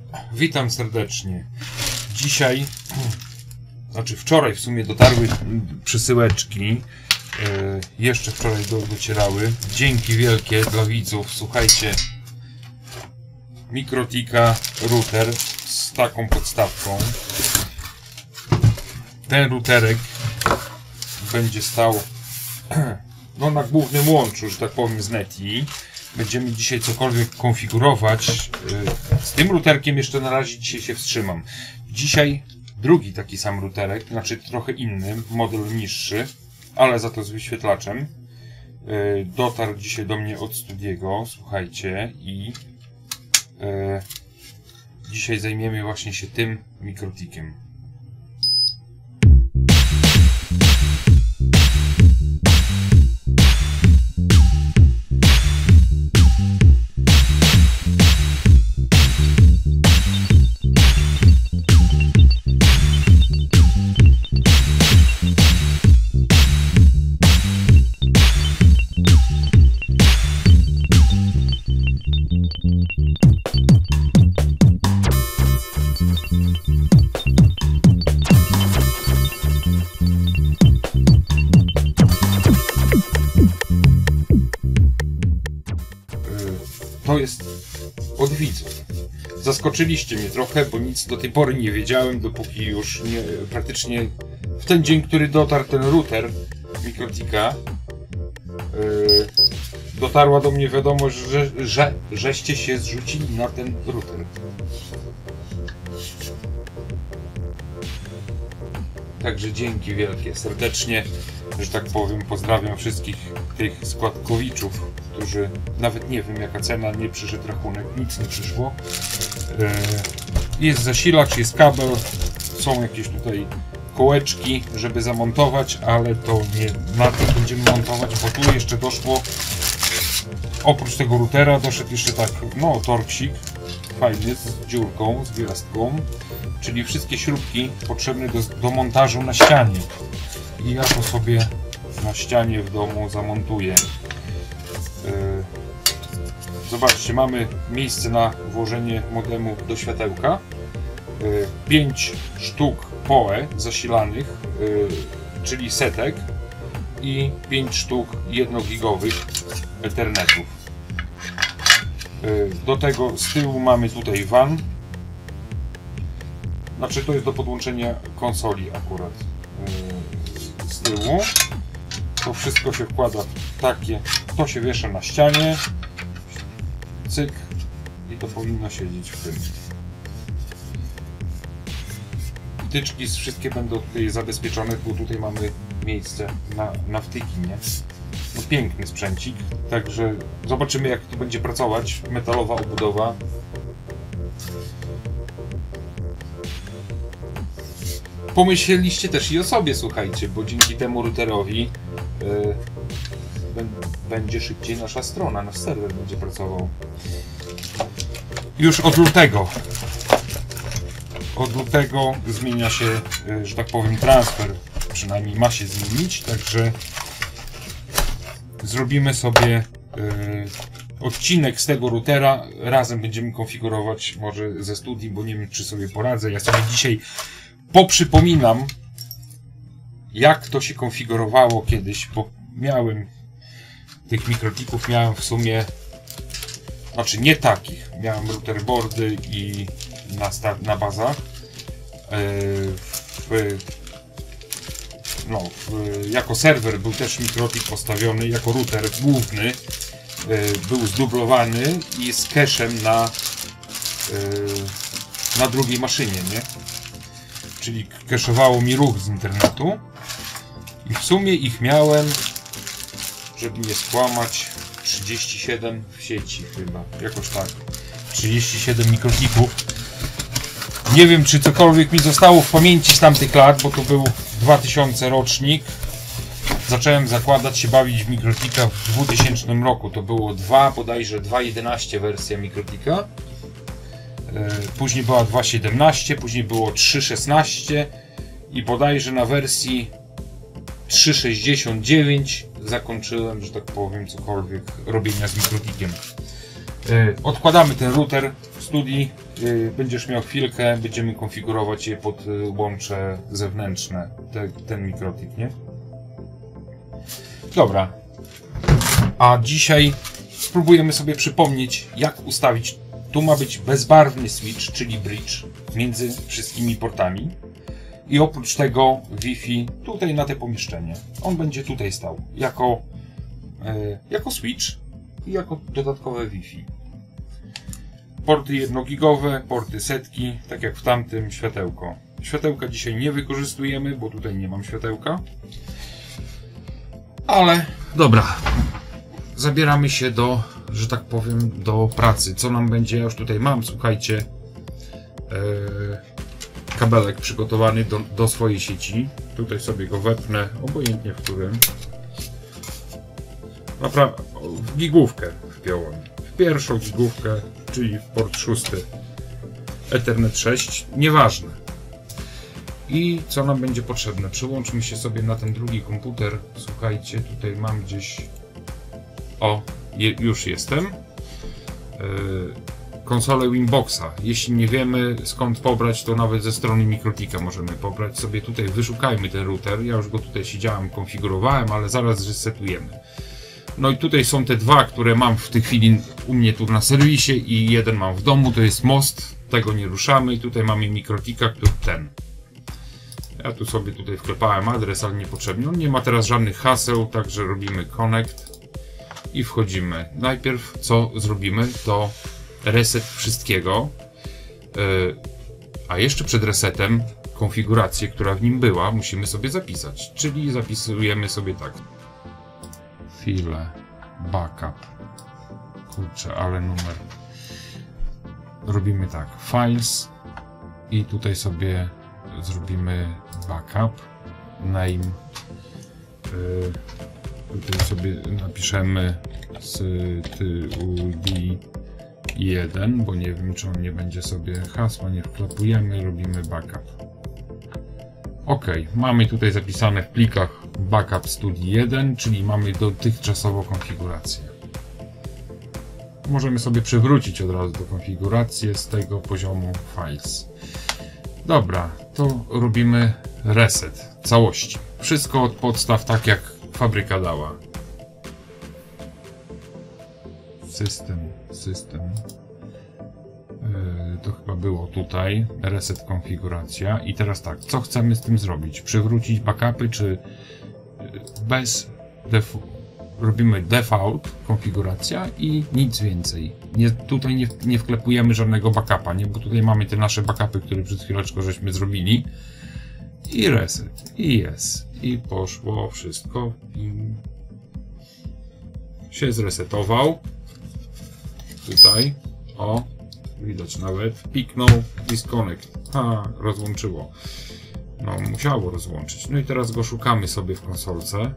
Witam serdecznie. Dzisiaj, wczoraj w sumie dotarły przesyłeczki. Jeszcze wczoraj docierały. Dzięki wielkie dla widzów. Słuchajcie, Mikrotika router z taką podstawką. Ten routerek będzie stał na głównym łączu, że tak powiem, z NETi. Będziemy dzisiaj cokolwiek konfigurować. Z tym routerkiem jeszcze na razie dzisiaj się wstrzymam. Dzisiaj drugi taki sam routerek, trochę inny, model niższy, ale za to z wyświetlaczem. Dotarł dzisiaj do mnie od Studiego, słuchajcie, i dzisiaj zajmiemy właśnie się tym Mikrotikiem. To jest od widzów. Zaskoczyliście mnie trochę, bo nic do tej pory nie wiedziałem, dopóki już praktycznie w ten dzień, który dotarł ten router Mikrotika, dotarła do mnie wiadomość, żeście się zrzucili na ten router. Także dzięki wielkie, serdecznie, że tak powiem, pozdrawiam wszystkich tych składkowiczów, którzy nawet nie wiem jaka cena, nie przyszedł rachunek, nic nie przyszło. Jest zasilacz, jest kabel, są jakieś tutaj kołeczki, żeby zamontować, ale to nie na tym będziemy montować, bo tu jeszcze doszło, oprócz tego routera doszedł jeszcze torksik fajny z dziurką, z gwiazdką, czyli wszystkie śrubki potrzebne do montażu na ścianie. I ja to sobie na ścianie w domu zamontuję. Zobaczcie, mamy miejsce na włożenie modemu do światełka. 5 sztuk PoE zasilanych, czyli setek, i 5 sztuk 1-gigowych Ethernetów. Do tego z tyłu mamy tutaj WAN. To jest do podłączenia konsoli akurat. Z tyłu. To wszystko się wkłada w takie, to się wiesza na ścianie. Cyk. I to powinno siedzieć w tym. Wtyczki wszystkie będą tutaj zabezpieczone, bo tutaj mamy miejsce na wtyki, nie? Piękny sprzęcik. Także zobaczymy, jak to będzie pracować. Metalowa obudowa. Pomyśleliście też i o sobie, słuchajcie, bo dzięki temu routerowi będzie szybciej nasza strona, nasz serwer będzie pracował. Już od lutego. Od lutego zmienia się, że tak powiem, transfer. Przynajmniej ma się zmienić, także zrobimy sobie odcinek z tego routera. Razem będziemy konfigurować może ze Studii, bo nie wiem, czy sobie poradzę. Ja sobie dzisiaj poprzypominam, jak to się konfigurowało kiedyś, bo miałem tych Mikrotików, miałem w sumie, nie takich, miałem routerboardy i na bazach. Jako serwer był też Mikrotik postawiony, jako router główny był zdublowany i z cache'em na drugiej maszynie, nie? Czyli cache'owało mi ruch z internetu i w sumie ich miałem, żeby nie skłamać, 37 w sieci chyba, jakoś tak, 37 Mikrotików. Nie wiem, czy cokolwiek mi zostało w pamięci z tamtych lat, bo to był 2000 rocznik. Zacząłem zakładać się, bawić w Mikrotika w 2000 roku. To było bodajże 2.11 wersja Mikrotika. Później była 2.17, później było 3.16 i bodajże na wersji 3.69 zakończyłem, że tak powiem, cokolwiek robienia z Mikrotikiem. Odkładamy ten router w studii. Będziesz miał chwilkę, będziemy konfigurować je pod łącze zewnętrzne, ten mikrotip, nie? Dobra. A dzisiaj spróbujemy sobie przypomnieć, jak ustawić. Tu ma być bezbarwny switch, czyli bridge między wszystkimi portami. I oprócz tego Wi-Fi tutaj na te pomieszczenie. On będzie tutaj stał jako switch i jako dodatkowe Wi-Fi. Porty 1-gigowe, porty setki, tak jak w tamtym światełko. Światełka dzisiaj nie wykorzystujemy, bo tutaj nie mam światełka. Ale dobra, zabieramy się do, że tak powiem, do pracy. Co nam będzie? Ja już tutaj mam, słuchajcie, kabelek przygotowany do swojej sieci. Tutaj sobie go wepnę, obojętnie w którym. W gigówkę wpiąłem. W pierwszą gigówkę, czyli w port 6. Ethernet 6, nieważne. I co nam będzie potrzebne? Przełączmy się sobie na ten drugi komputer. Słuchajcie, tutaj mam gdzieś... O, już jestem. Konsolę Winboxa. Jeśli nie wiemy skąd pobrać, to nawet ze strony Mikrotika możemy pobrać. Sobie tutaj wyszukajmy ten router. Ja już go tutaj siedziałem, konfigurowałem, ale zaraz zresetujemy. No i tutaj są te dwa, które mam w tej chwili u mnie tu na serwisie i jeden mam w domu, to jest Most, tego nie ruszamy i tutaj mamy Mikrotika, który ten. Ja tu sobie wklepałem adres, ale niepotrzebnie. On nie ma teraz żadnych haseł, także robimy connect i wchodzimy. Najpierw co zrobimy, to reset wszystkiego, a jeszcze przed resetem konfigurację, która w nim była, musimy sobie zapisać, czyli zapisujemy sobie tak. File, backup, kurczę, ale numer. Robimy tak, files i tutaj sobie zrobimy backup, name, tutaj sobie napiszemy z tyłu D1, bo nie wiem, czy on nie będzie sobie hasła, nie wklepujemy, robimy backup. Ok, mamy tutaj zapisane w plikach backup studii 1, czyli mamy dotychczasową konfigurację. Możemy sobie przywrócić od razu do konfiguracji z tego poziomu files. Dobra, to robimy reset całości. Wszystko od podstaw, tak jak fabryka dała. System. To chyba było tutaj. Reset konfiguracja. I teraz tak, co chcemy z tym zrobić? Przywrócić backupy, czy bez robimy default konfiguracja i nic więcej. Tutaj nie wklepujemy żadnego backupa, nie? Bo tutaj mamy te nasze backupy, które przed chwileczką żeśmy zrobili. I reset. I jest. I poszło wszystko. I się zresetował. Tutaj. O. Widać nawet. Piknął. Disconnect. Rozłączyło. No, musiało rozłączyć. No i teraz go szukamy sobie w konsolce.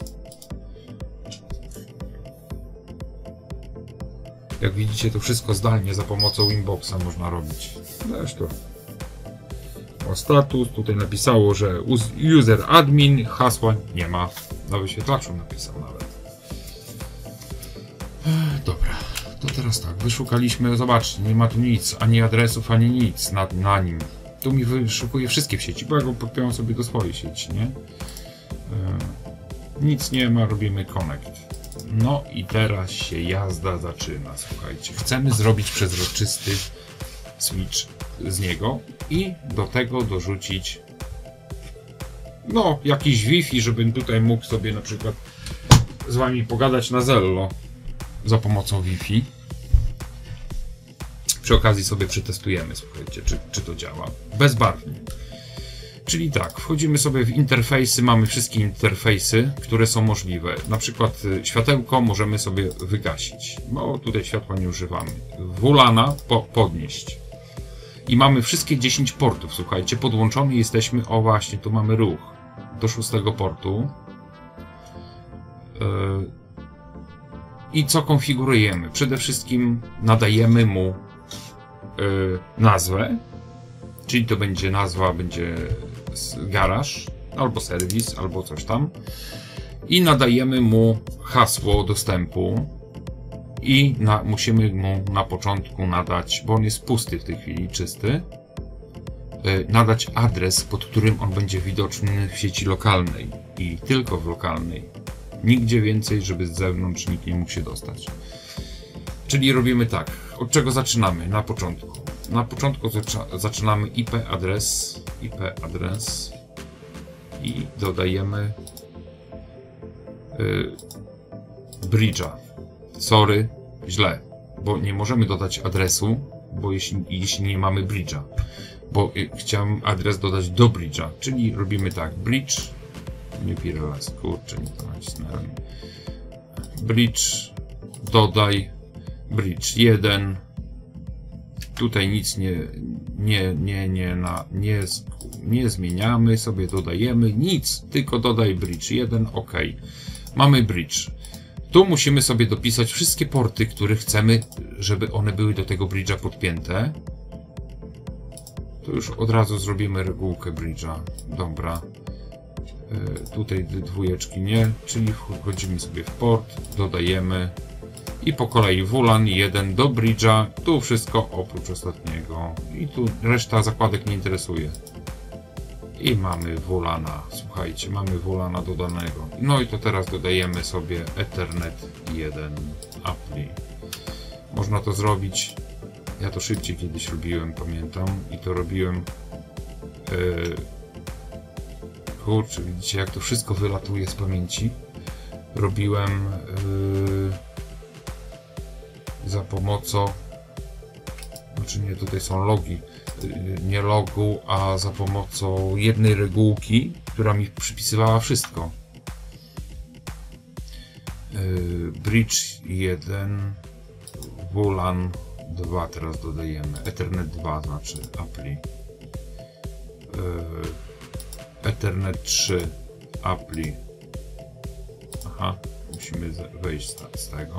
Jak widzicie, to wszystko zdalnie za pomocą Winboxa można robić. Zresztą. O status. Tutaj napisało, że user admin. Hasła nie ma. Na wyświetlaczu napisał nawet. Dobra. To teraz tak, wyszukaliśmy, zobaczcie, nie ma tu nic, ani adresów, ani nic na nim. Tu mi wyszukuje wszystkie w sieci, bo ja go podpiąłem sobie do swojej sieci, nie? Nic nie ma, robimy connect. No i teraz się jazda zaczyna, słuchajcie. Chcemy zrobić przezroczysty switch z niego i do tego dorzucić no, jakiś Wi-Fi, żebym tutaj mógł sobie na przykład z wami pogadać na Zello za pomocą Wi-Fi. Przy okazji sobie przetestujemy, słuchajcie, czy to działa. Bezbarwnie. Czyli tak, wchodzimy sobie w interfejsy, mamy wszystkie interfejsy, które są możliwe. Na przykład światełko możemy sobie wygasić, bo tutaj światła nie używamy. WLANa podnieść. I mamy wszystkie 10 portów, słuchajcie, podłączony jesteśmy, o właśnie, tu mamy ruch do 6 portu. I co konfigurujemy? Przede wszystkim nadajemy mu nazwę, czyli to będzie nazwa, będzie garaż, albo serwis, albo coś tam. I nadajemy mu hasło dostępu i musimy mu na początku nadać, bo on jest pusty w tej chwili, czysty, nadać adres, pod którym on będzie widoczny w sieci lokalnej i tylko w lokalnej. Nigdzie więcej, żeby z zewnątrz nikt nie mógł się dostać. Czyli robimy tak. Od czego zaczynamy na początku? Na początku zaczynamy IP adres i dodajemy bridge'a. Sorry, źle, bo nie możemy dodać adresu, bo jeśli nie mamy bridge'a. Bo chciałem adres dodać do bridge'a, czyli robimy tak, bridge, nie pireless, kurczę, nie to nacisnąłem. Bridge, dodaj, bridge 1, tutaj nic nie zmieniamy, sobie dodajemy, nic, tylko dodaj bridge 1, ok. Mamy bridge. Tu musimy sobie dopisać wszystkie porty, które chcemy, żeby one były do tego bridge'a podpięte. To już od razu zrobimy regułkę bridge'a. Dobra. Tutaj dwójeczki nie, czyli wchodzimy sobie w port, dodajemy i po kolei WLAN 1 do bridge'a. Tu wszystko oprócz ostatniego. I tu reszta zakładek nie interesuje. I mamy WLANa. Słuchajcie, mamy WLANa dodanego. No i to teraz dodajemy sobie Ethernet 1 API. Można to zrobić. Ja to szybciej kiedyś robiłem, pamiętam. I to robiłem. Kurczę, widzicie jak to wszystko wylatuje z pamięci. Robiłem za pomocą. Znaczy nie, tutaj są logi. Nie logu, a za pomocą jednej regułki, która mi przypisywała wszystko. Bridge 1, WLAN 2 teraz dodajemy, Ethernet 2 znaczy API, Ethernet 3 API. Aha, musimy wejść z tego.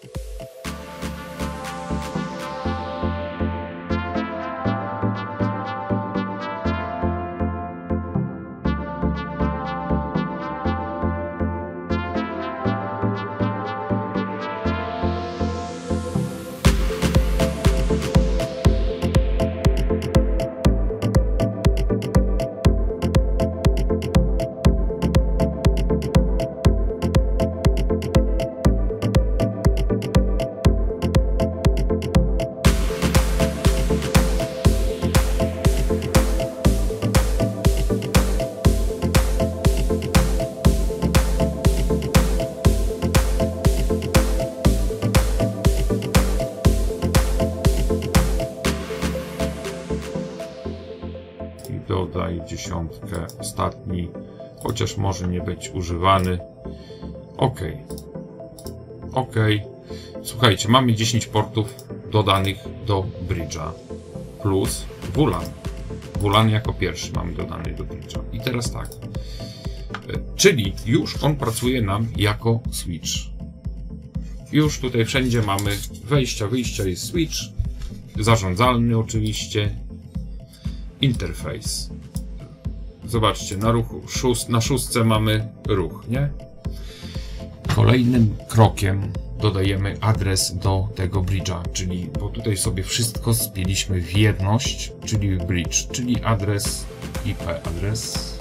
Dodaj 10, ostatni, chociaż może nie być używany. OK. OK. Słuchajcie, mamy 10 portów dodanych do bridge'a plus WLAN. WLAN jako pierwszy mamy dodany do bridge'a. I teraz tak. Czyli już on pracuje nam jako switch. Już tutaj wszędzie mamy wejścia, wyjścia, jest switch. Zarządzalny oczywiście. Interfejs. Zobaczcie, na szóstce mamy ruch, nie? Kolejnym krokiem dodajemy adres do tego bridge'a, czyli, bo tutaj sobie wszystko spięliśmy w jedność, czyli w bridge, czyli adres, IP adres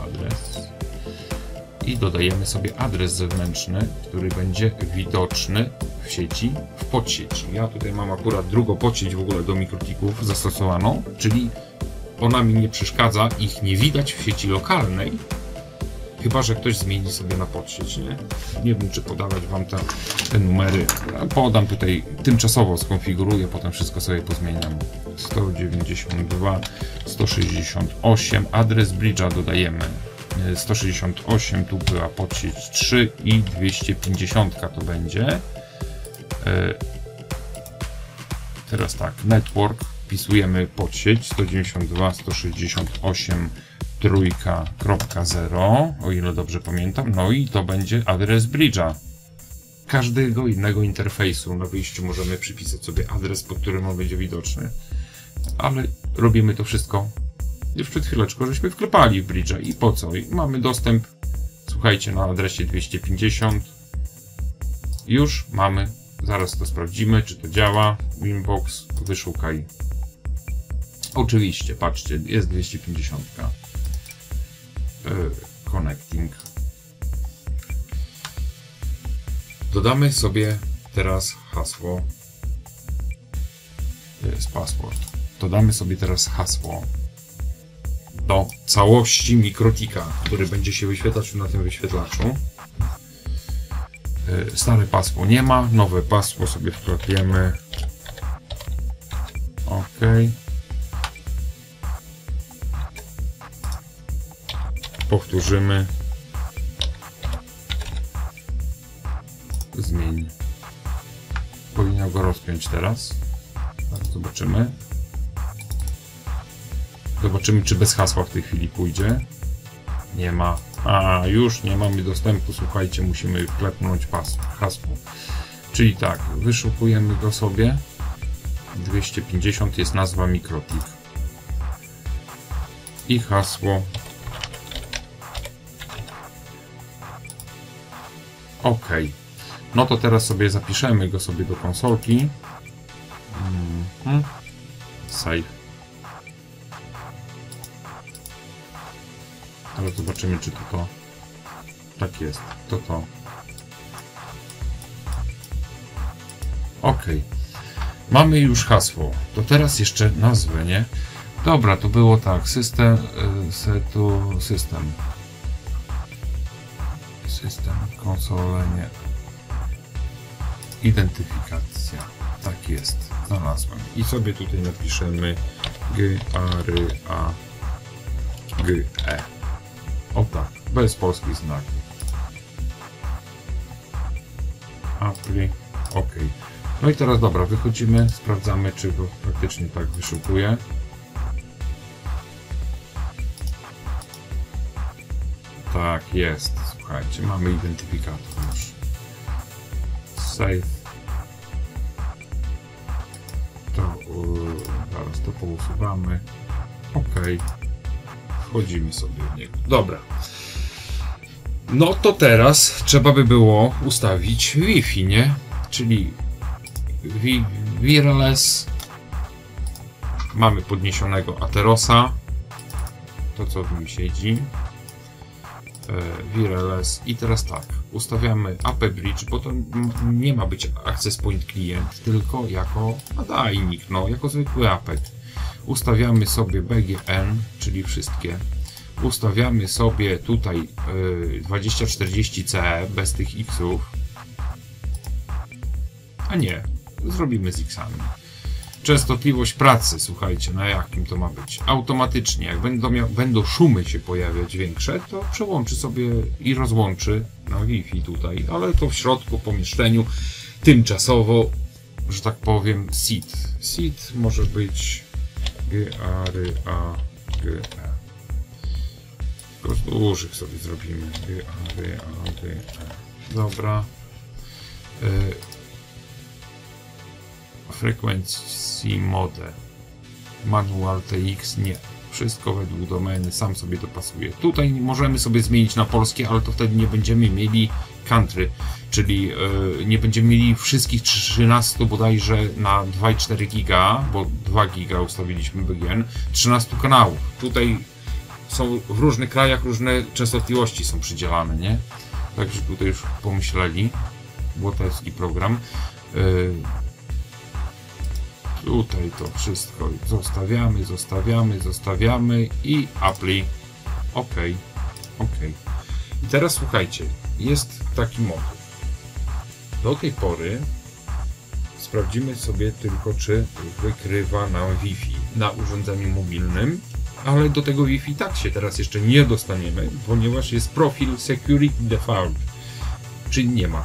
i dodajemy sobie adres zewnętrzny, który będzie widoczny w sieci, w podsieci. Ja tutaj mam akurat drugą podsieć w ogóle do MikroTików zastosowaną, czyli ona mi nie przeszkadza, ich nie widać w sieci lokalnej, chyba że ktoś zmieni sobie na podsieć, nie? Nie wiem, czy podawać wam te numery. Podam tutaj, tymczasowo skonfiguruję, potem wszystko sobie pozmieniam. 192, 168, adres bridge'a dodajemy 168, tu była podsieć 3 i 250 to będzie. Teraz tak, network. Wpisujemy podsieć 192, 168, 3.0, o ile dobrze pamiętam. No i to będzie adres bridge'a. Każdego innego interfejsu na wyjściu możemy przypisać sobie adres, pod którym on będzie widoczny. Ale robimy to wszystko już przed chwileczką, żeśmy wklepali w bridge'a. I po co? I mamy dostęp, słuchajcie, na adresie 250. Już mamy Zaraz to sprawdzimy, czy to działa. Winbox, wyszukaj. Oczywiście, patrzcie, jest 250. Connecting. Dodamy sobie teraz hasło. To jest password. Dodamy sobie teraz hasło do całości mikrotika, który będzie się wyświetlać na tym wyświetlaczu. Stare pasmo nie ma, nowe pasmo sobie wklepiemy. OK. Powtórzymy. Zmień. Powinno go rozpiąć teraz. Zobaczymy. Zobaczymy, czy bez hasła w tej chwili pójdzie. Nie ma. A, już nie mamy dostępu. Słuchajcie, musimy wklepnąć hasło. Czyli tak, wyszukujemy go sobie. 250 jest nazwa mikrotik. I hasło. OK. No to teraz sobie zapiszemy go sobie do konsolki. Save. Ale zobaczymy, czy to. Tak jest. To. OK. Mamy już hasło. To teraz jeszcze nazwę, nie? Dobra, to było tak. System. System, konsolę, nie. Identyfikacja. Tak jest. Znalazłem. I sobie tutaj napiszemy GARYAGE. O tak. Bez polskich znaków. Apply. OK. No i teraz dobra, wychodzimy, sprawdzamy, czy go faktycznie tak wyszukuje. Tak jest. Słuchajcie, mamy identyfikator już. Save. To zaraz to pousuwamy. OK. Wchodzimy sobie w niego. Dobra. No to teraz trzeba by było ustawić Wi-Fi, nie? Czyli wireless. Mamy podniesionego Atherosa. To co w nim siedzi. Wireless. I teraz tak. Ustawiamy AP Bridge, bo to nie ma być Access Point Client, tylko jako nadajnik, no, jako zwykły APET. Ustawiamy sobie BGN, czyli wszystkie. Ustawiamy sobie tutaj 2040C bez tych X-ów. A nie, zrobimy z X-ami. Częstotliwość pracy, słuchajcie, na jakim to ma być? Automatycznie, jak będą szumy się pojawiać większe, to przełączy sobie i rozłączy na Wi-Fi tutaj, ale to w środku, pomieszczeniu, tymczasowo, że tak powiem, SID. SID może być GARYAGE. Tylko z dużych sobie zrobimy. GARYAGE. Dobra. Frequency mode. Manual TX nie. Wszystko według domeny, sam sobie dopasuje. Tutaj możemy sobie zmienić na polskie, ale to wtedy nie będziemy mieli country, czyli nie będziemy mieli wszystkich 13 bodajże na 2,4 giga, bo 2 giga ustawiliśmy BGN, 13 kanałów. Tutaj są w różnych krajach różne częstotliwości są przydzielane, nie? Także tutaj już pomyśleli. Łotewski program. Tutaj to wszystko zostawiamy i apply. OK. I teraz słuchajcie, jest taki motyw. Do tej pory sprawdzimy sobie tylko, czy wykrywa nam Wi-Fi na urządzeniu mobilnym, ale do tego Wi-Fi tak się teraz jeszcze nie dostaniemy, ponieważ jest profil Security Default, czyli nie ma.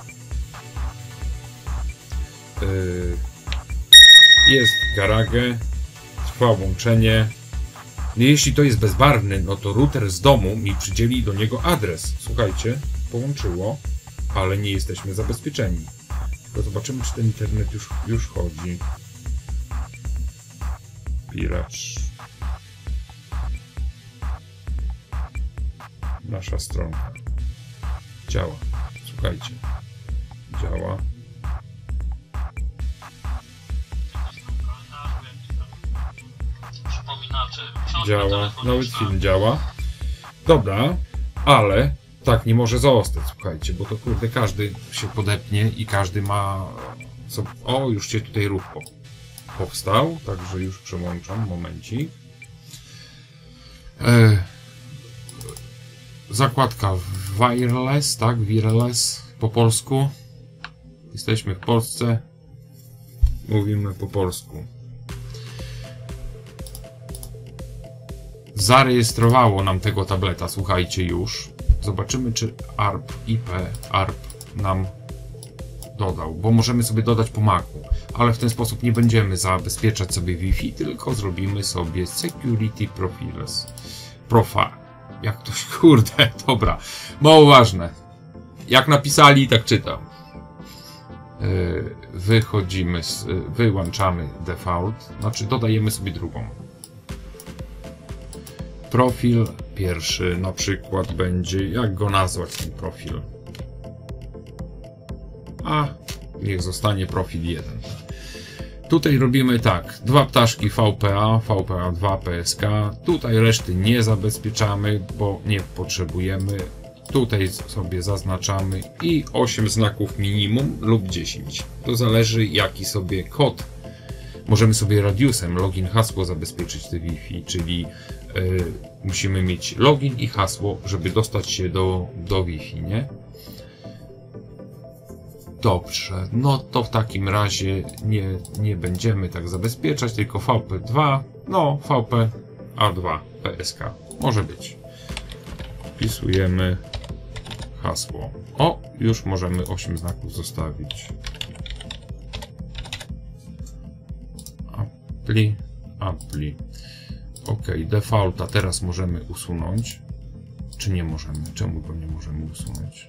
Jest garage, trwa łączenie. Jeśli to jest bezbarwny, no to router z domu mi przydzieli do niego adres. Słuchajcie, połączyło, ale nie jesteśmy zabezpieczeni. Tylko zobaczymy, czy ten internet już chodzi. Piracz. Nasza stronka. Działa. Słuchajcie. Działa. działa, nawet film działa. Dobra, ale tak nie może zostać, słuchajcie, bo to kurde każdy się podepnie i każdy ma... O, już się tutaj ruch powstał, także już przełączam, momencik. Zakładka wireless, tak, wireless po polsku. Jesteśmy w Polsce, mówimy po polsku. Zarejestrowało nam tego tableta, słuchajcie, już. Zobaczymy, czy ARP nam dodał, bo możemy sobie dodać po Macu, ale w ten sposób nie będziemy zabezpieczać sobie Wi-Fi, tylko zrobimy sobie Security Profiles. Jak to się, kurde, dobra, mało ważne. Jak napisali, tak czytam. Wychodzimy, wyłączamy default, znaczy dodajemy sobie drugą. Profil pierwszy na przykład będzie, jak go nazwać ten profil? A niech zostanie profil 1. Tutaj robimy tak, dwa ptaszki VPA, VPA2, PSK. Tutaj reszty nie zabezpieczamy, bo nie potrzebujemy. Tutaj sobie zaznaczamy i 8 znaków minimum lub 10. To zależy jaki sobie kod. Możemy sobie radiusem login, hasło zabezpieczyć te Wi-Fi, czyli musimy mieć login i hasło, żeby dostać się do Wi-Fi, nie? Dobrze, no to w takim razie nie będziemy tak zabezpieczać, tylko VP2, no VPA2 PSK, może być. Wpisujemy hasło. O, już możemy 8 znaków zostawić. Apply. Ok, defaulta teraz możemy usunąć. Czy nie możemy? Czemu go nie możemy usunąć?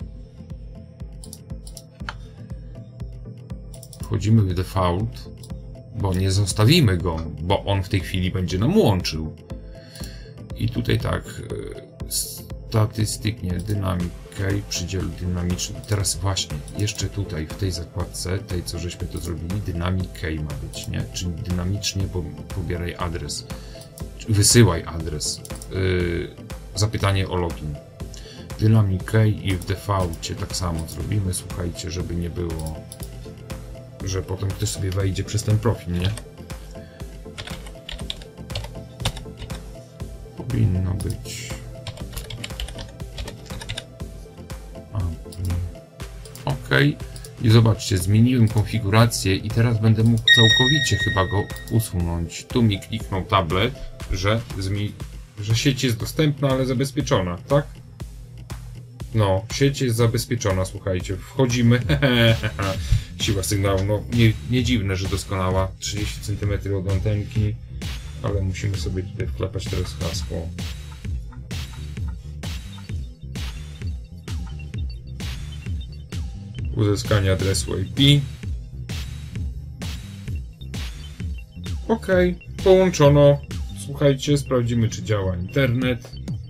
Wchodzimy w default, bo nie zostawimy go, bo on w tej chwili będzie nam łączył. I tutaj tak, statystyk, nie, dynamic key, przydział dynamiczny. Teraz właśnie, jeszcze tutaj w tej zakładce, tej co żeśmy to zrobili, dynamic key ma być, nie? Czyli dynamicznie pobieraj adres, wysyłaj adres, zapytanie o login. Dynamic key i w defaulcie tak samo zrobimy, słuchajcie, żeby nie było, że potem ktoś sobie wejdzie przez ten profil, nie? Powinno być. OK. I zobaczcie, zmieniłem konfigurację i teraz będę mógł całkowicie chyba go usunąć. Tu mi kliknął tablet, że sieć jest dostępna, ale zabezpieczona, tak? No, sieć jest zabezpieczona, słuchajcie. Wchodzimy. Siła sygnału, no nie dziwne, że doskonała. 30 cm od antenki, ale musimy sobie tutaj wklepać teraz hasło. Uzyskanie adresu IP. OK, połączono. Słuchajcie, sprawdzimy, czy działa internet.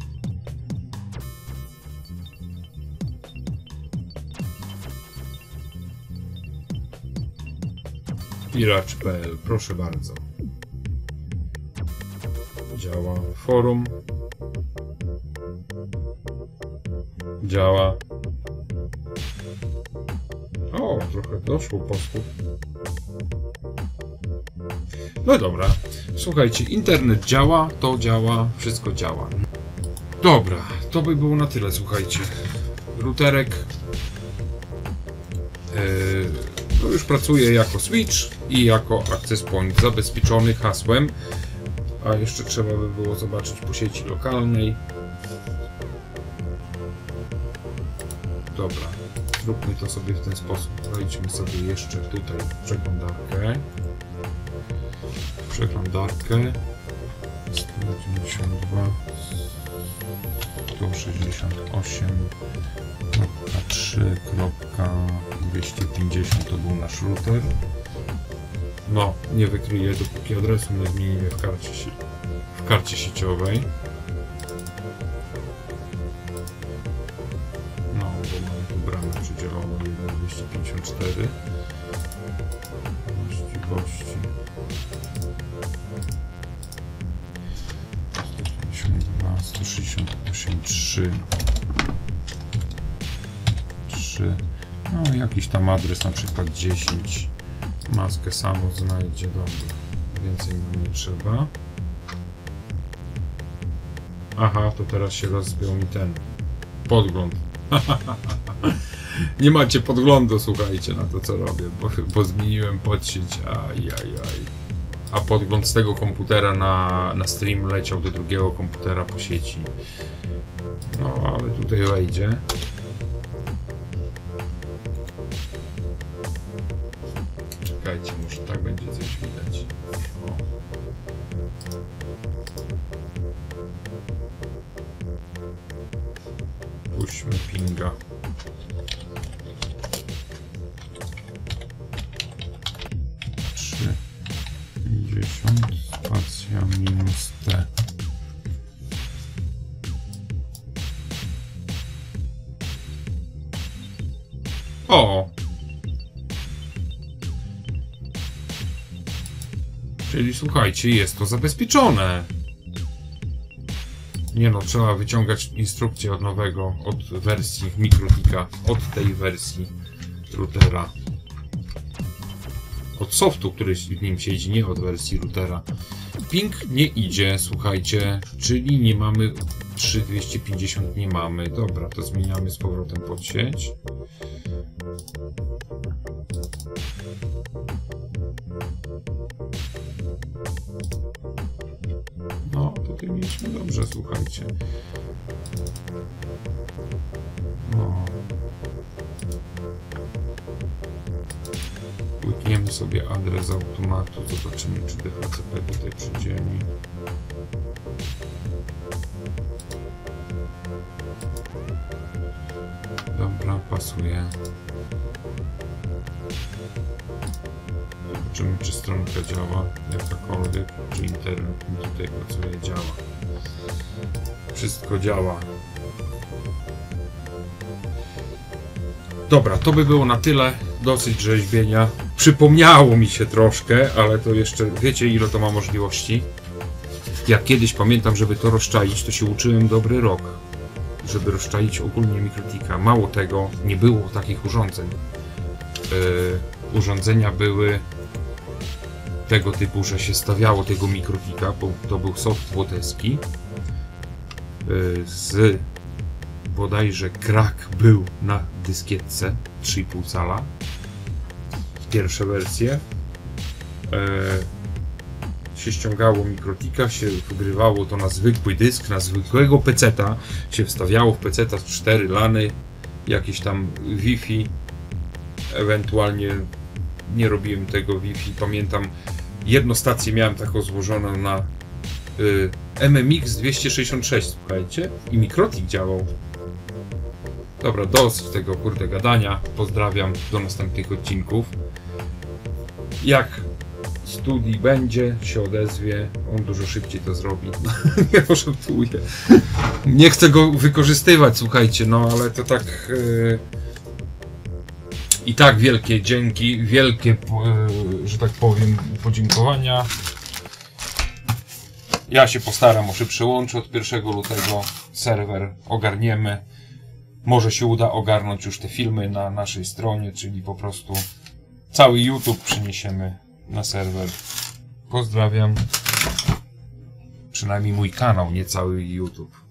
Piracz.pl, proszę bardzo. Działa forum. Działa. O, trochę doszło posłów. No dobra, słuchajcie, internet działa, to działa, wszystko działa. Dobra, to by było na tyle, słuchajcie. Routerek to już pracuje jako switch i jako access point zabezpieczony hasłem. A jeszcze trzeba by było zobaczyć po sieci lokalnej. Dobra, zróbmy to sobie w ten sposób. Wejdźmy sobie jeszcze tutaj w przeglądarkę. 192 168.3.250 to był nasz router. No, nie wykryję, dopóki adresu nie zmienimy w karcie sieciowej. No, bo mamy tu bramę przydzieloną 1.254. Właściwości 168.3. No jakiś tam adres, na przykład 10. Maskę samą znajdzie, dobra. Więcej nam nie trzeba. Aha, to teraz się rozbił mi ten podgląd. Nie macie podglądu, słuchajcie, na to co robię, bo zmieniłem podsieć. Ajajaj. A podgląd z tego komputera na stream leciał do drugiego komputera po sieci. No, ale tutaj wejdzie. Czekajcie, może tak będzie coś widać. O. Puśćmy pinga. Spacja minus T. O! Czyli słuchajcie, jest to zabezpieczone. Nie no, trzeba wyciągać instrukcję od nowego, od wersji MikroTika, od tej wersji routera. Od softu, który w nim siedzi, nie od wersji routera. Ping nie idzie, słuchajcie, czyli nie mamy 3250, nie mamy. Dobra, to zmieniamy z powrotem pod sieć. No, tutaj mieliśmy dobrze, słuchajcie. No. Klikniemy sobie adres automatu, zobaczymy, czy DHCP tutaj przydzieli. Dobra, pasuje. Zobaczymy, czy stronka działa, jakakolwiek, czy internet mi tutaj pracuje, działa. Wszystko działa. Dobra, to by było na tyle. Dosyć rzeźbienia. Przypomniało mi się troszkę, ale to jeszcze, wiecie, ile to ma możliwości? Jak kiedyś pamiętam, żeby to rozczaić, to się uczyłem dobry rok, żeby rozczaić ogólnie MikroTika. Mało tego, nie było takich urządzeń. Urządzenia były tego typu, że się stawiało tego MikroTika, bo to był soft błoteski. Z bodajże krak był na dyskietce 3,5 cala. Pierwsze wersje. Się ściągało MikroTika, się wgrywało to na zwykły dysk, na zwykłego peceta, się wstawiało w peceta 4 lany, jakieś tam Wi-Fi, ewentualnie nie robiłem tego Wi-Fi, pamiętam jedną stację miałem taką złożoną na MMX 266, słuchajcie, i MikroTik działał. Dobra, dosyć tego kurde gadania, pozdrawiam, do następnych odcinków. Jak studii będzie, się odezwie, on dużo szybciej to zrobi. Nie pożartuję. Nie chcę go wykorzystywać, słuchajcie, no ale to tak... I tak wielkie dzięki, wielkie, że tak powiem, podziękowania. Ja się postaram o szybsze łącze od 1 lutego. Serwer ogarniemy. Może się uda ogarnąć już te filmy na naszej stronie, czyli po prostu cały YouTube przeniesiemy na serwer. Pozdrawiam. Przynajmniej mój kanał, nie cały YouTube.